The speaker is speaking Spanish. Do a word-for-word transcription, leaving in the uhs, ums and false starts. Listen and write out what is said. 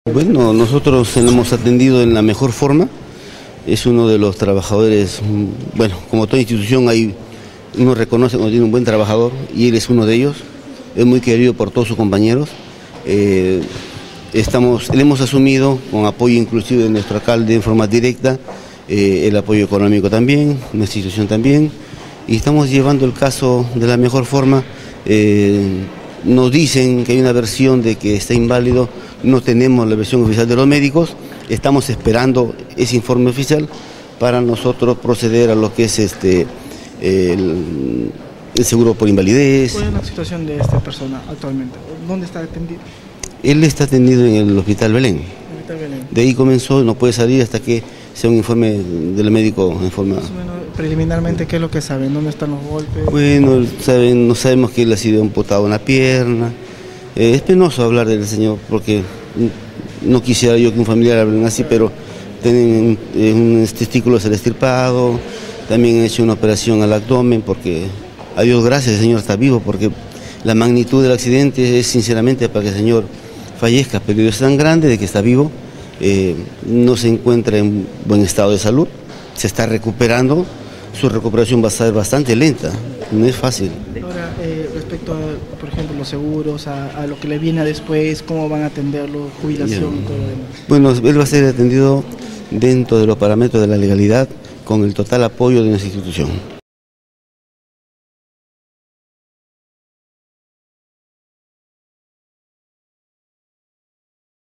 Bueno, nosotros le hemos atendido en la mejor forma. Es uno de los trabajadores, bueno, como toda institución hay, uno reconoce cuando tiene un buen trabajador y él es uno de ellos. Es muy querido por todos sus compañeros. Eh, estamos, le hemos asumido, con apoyo inclusive de nuestro alcalde en forma directa, eh, el apoyo económico también, nuestra institución también, y estamos llevando el caso de la mejor forma. Eh, nos dicen que hay una versión de que está inválido, no tenemos la versión oficial de los médicos, estamos esperando ese informe oficial para nosotros proceder a lo que es este el, el seguro por invalidez. ¿Cuál es la situación de esta persona actualmente? ¿Dónde está atendido? Él está atendido en el Hospital Belén. Hospital Belén. De ahí comenzó, no puede salir hasta que sea un informe del médico en forma... Más o menos, preliminarmente, ¿qué es lo que saben? ¿Dónde están los golpes? Bueno, saben, no sabemos que él ha sido amputado en la pierna. Eh, es penoso hablar del señor porque no quisiera yo que un familiar hable así, pero tienen un, un testículo se le ha estirpado, también han hecho una operación al abdomen porque, a Dios gracias, el señor está vivo, porque la magnitud del accidente es sinceramente para que el señor fallezca, pero es tan grande de que está vivo, eh, no se encuentra en buen estado de salud, se está recuperando, su recuperación va a ser bastante lenta, no es fácil. Ahora, eh, respecto a, por ejemplo, los seguros, a, a lo que le viene después, ¿cómo van a atenderlo, jubilación y todo lo demás? Bueno, él va a ser atendido dentro de los parámetros de la legalidad con el total apoyo de nuestra institución.